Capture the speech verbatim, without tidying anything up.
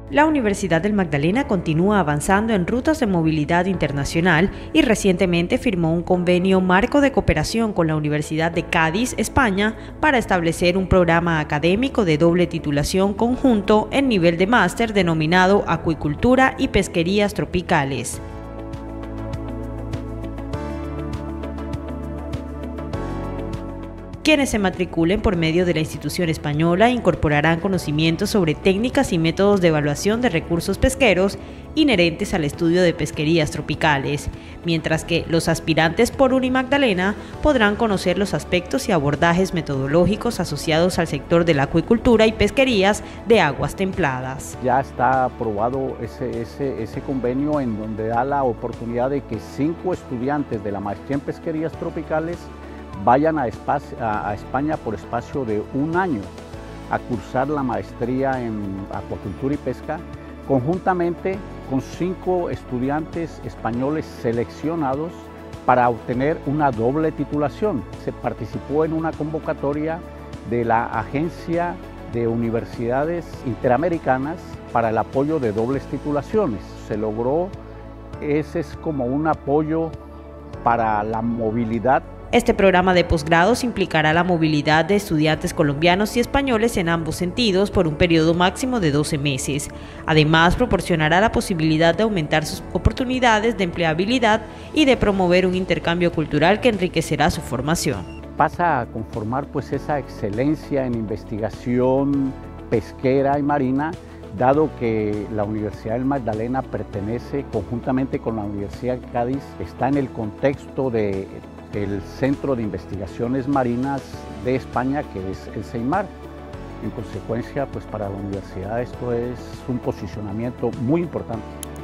La Universidad del Magdalena continúa avanzando en rutas de movilidad internacional y recientemente firmó un convenio marco de cooperación con la Universidad de Cádiz, España, para establecer un programa académico de doble titulación conjunto en nivel de máster denominado Acuicultura y Pesquerías Tropicales. Quienes se matriculen por medio de la institución española incorporarán conocimientos sobre técnicas y métodos de evaluación de recursos pesqueros inherentes al estudio de pesquerías tropicales, mientras que los aspirantes por Unimagdalena podrán conocer los aspectos y abordajes metodológicos asociados al sector de la acuicultura y pesquerías de aguas templadas. Ya está aprobado ese, ese, ese convenio en donde da la oportunidad de que cinco estudiantes de la maestría en pesquerías tropicales vayan a, espacio, a, a España por espacio de un año a cursar la maestría en acuacultura y pesca, conjuntamente con cinco estudiantes españoles seleccionados para obtener una doble titulación. Se participó en una convocatoria de la Agencia de Universidades Interamericanas para el apoyo de dobles titulaciones. Se logró, ese es como un apoyo para la movilidad. Este programa de posgrados implicará la movilidad de estudiantes colombianos y españoles en ambos sentidos por un periodo máximo de doce meses. Además, proporcionará la posibilidad de aumentar sus oportunidades de empleabilidad y de promover un intercambio cultural que enriquecerá su formación. Pasa a conformar pues esa excelencia en investigación pesquera y marina, dado que la Universidad del Magdalena pertenece conjuntamente con la Universidad de Cádiz, está en el contexto de el Centro de Investigaciones Marinas de España, que es el CEIMAR. En consecuencia, pues para la universidad esto es un posicionamiento muy importante.